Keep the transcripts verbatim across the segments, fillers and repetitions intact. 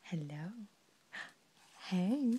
Hello. Hey.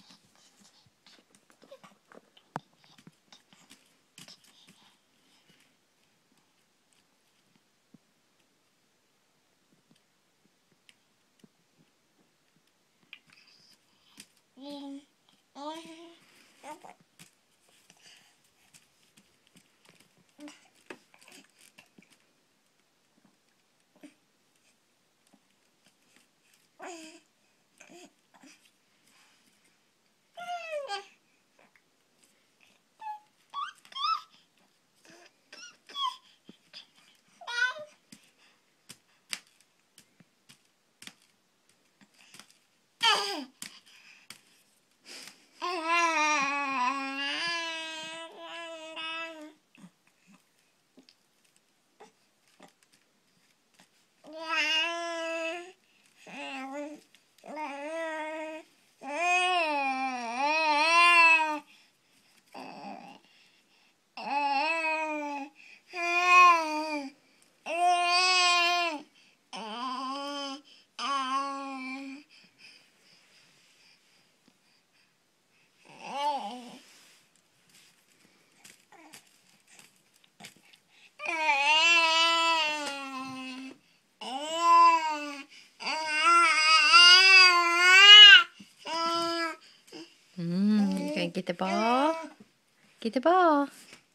Mm, you gonna get the ball? Get the ball.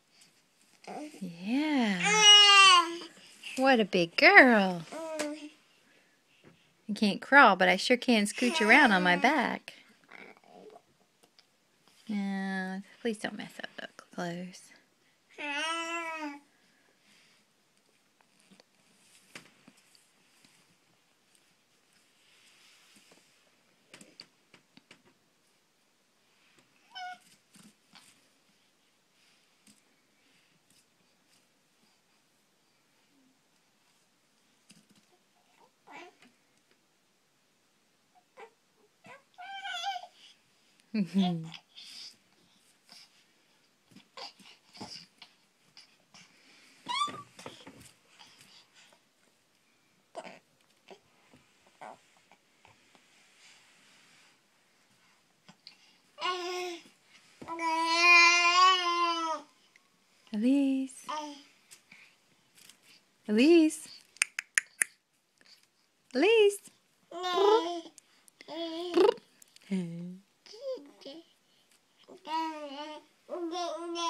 Yeah. What a big girl. I can't crawl, but I sure can scooch around on my back. Yeah, please don't mess up the clothes. Elise. Elise. Elise. Hey.